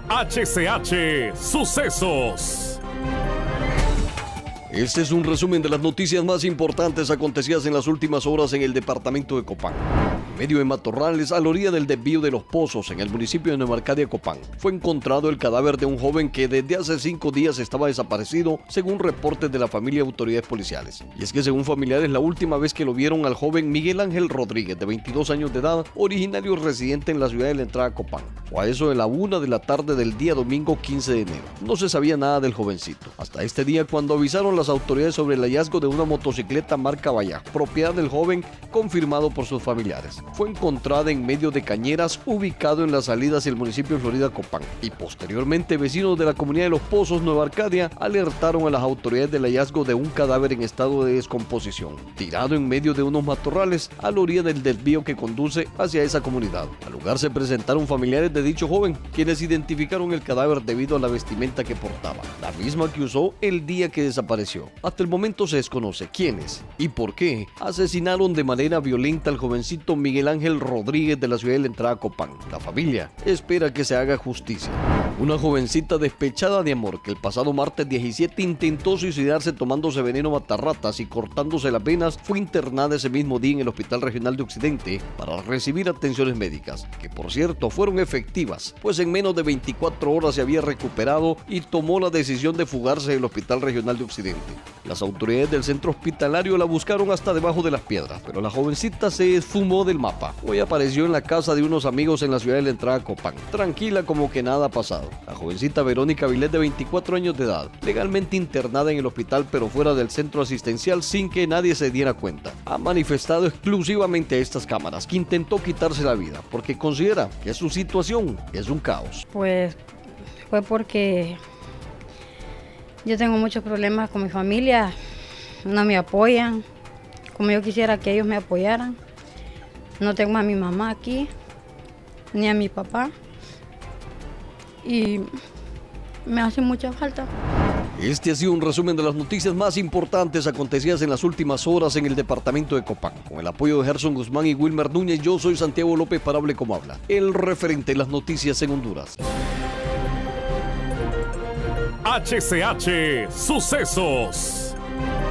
HCH Sucesos. Este es un resumen de las noticias más importantes acontecidas en las últimas horas en el departamento de Copán. En medio de matorrales, a la orilla del desvío de Los Pozos, en el municipio de Nueva Arcadia, Copán, fue encontrado el cadáver de un joven que desde hace 5 días estaba desaparecido, según reportes de la familia y autoridades policiales. Y es que según familiares, la última vez que lo vieron al joven Miguel Ángel Rodríguez, de 22 años de edad, originario residente en la ciudad de la entrada a Copán, o a eso de la 1 de la tarde del día domingo 15 de enero. No se sabía nada del jovencito, hasta este día cuando avisaron las autoridades sobre el hallazgo de una motocicleta marca Bayak, propiedad del joven, confirmado por sus familiares. Fue encontrada en medio de cañeras, ubicado en las salidas del municipio de Florida, Copán, y posteriormente vecinos de la comunidad de Los Pozos, Nueva Arcadia, alertaron a las autoridades del hallazgo de un cadáver en estado de descomposición, tirado en medio de unos matorrales a la orilla del desvío que conduce hacia esa comunidad. Al lugar se presentaron familiares de dicho joven, quienes identificaron el cadáver debido a la vestimenta que portaba, la misma que usó el día que desapareció. Hasta el momento se desconoce quiénes y por qué asesinaron de manera violenta al jovencito Miguel Ángel Rodríguez de la ciudad de la entrada a Copán. La familia espera que se haga justicia. Una jovencita despechada de amor que el pasado martes 17 intentó suicidarse tomándose veneno matarratas y cortándose las venas fue internada ese mismo día en el Hospital Regional de Occidente para recibir atenciones médicas, que por cierto fueron efectivas, pues en menos de 24 horas se había recuperado y tomó la decisión de fugarse del Hospital Regional de Occidente. Las autoridades del centro hospitalario la buscaron hasta debajo de las piedras, pero la jovencita se esfumó del mapa. Hoy apareció en la casa de unos amigos en la ciudad de la entrada a Copán, tranquila como que nada ha pasado. La jovencita Verónica Vilés, de 24 años de edad, legalmente internada en el hospital pero fuera del centro asistencial sin que nadie se diera cuenta, ha manifestado exclusivamente a estas cámaras que intentó quitarse la vida porque considera que su situación es un caos. Pues fue porque yo tengo muchos problemas con mi familia, no me apoyan como yo quisiera que ellos me apoyaran. No tengo a mi mamá aquí, ni a mi papá, y me hace mucha falta. Este ha sido un resumen de las noticias más importantes acontecidas en las últimas horas en el departamento de Copán. Con el apoyo de Gerson Guzmán y Wilmer Núñez, yo soy Santiago López para Hable Como Habla, el referente de las noticias en Honduras. HCH Sucesos.